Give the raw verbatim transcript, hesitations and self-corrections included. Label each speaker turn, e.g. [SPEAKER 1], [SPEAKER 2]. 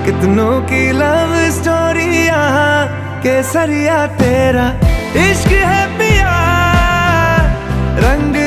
[SPEAKER 1] कितनों की love story यहाँ केसरिया तेरा इश्क है पिया रंग